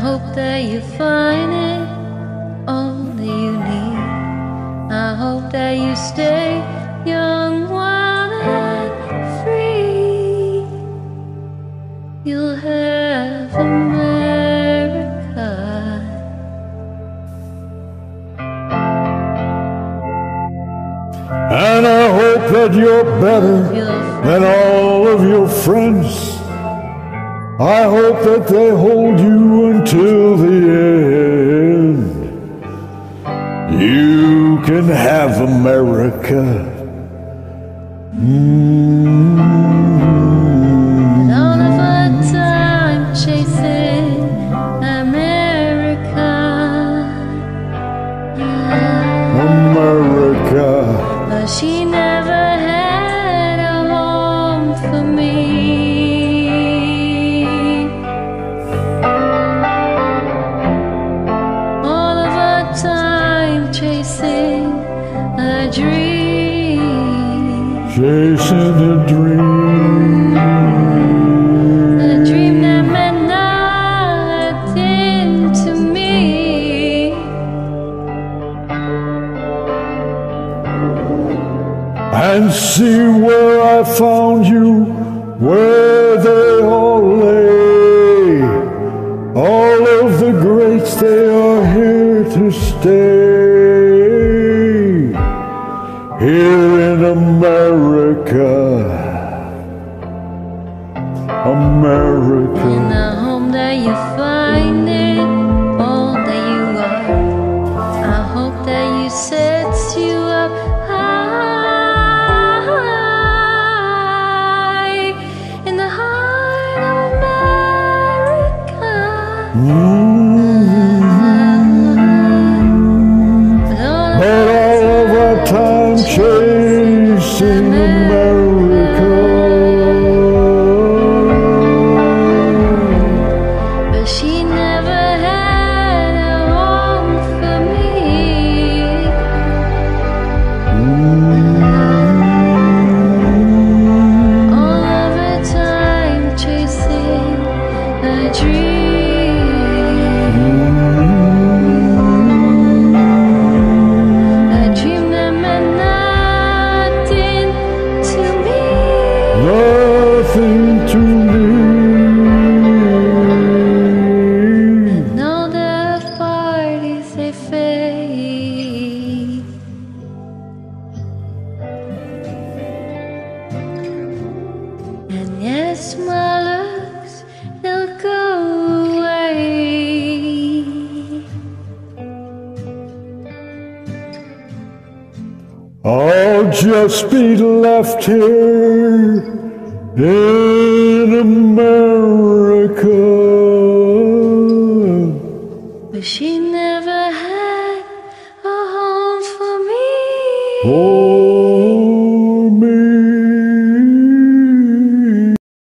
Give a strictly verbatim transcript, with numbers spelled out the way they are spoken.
hope that you find it all that you need. I hope that you stay young, wild and free. You'll have America. And I hope that you're better than all of your friends. I hope that they hold you until the end. You can have America. Mm-hmm. All of our time chasing America. America. But she never had a home for me. All of our time chasing a dream. Chasing a dream. A dream that meant nothing to me. And see where I found you, where they all lay. All of the greats, they are here to stay. Here in America, America. And I hope that you find it all that you are. I hope that you sets you up high in the heart of America. Mm-hmm. But all But all of our time chasing America. But she never had a home for me. Mm-hmm. All of her time chasing a dream. A dream that meant nothing to me. Nothing to me. And all the parties they fade. And yes, my looks, they'll go away. I'll just be left here in America. But she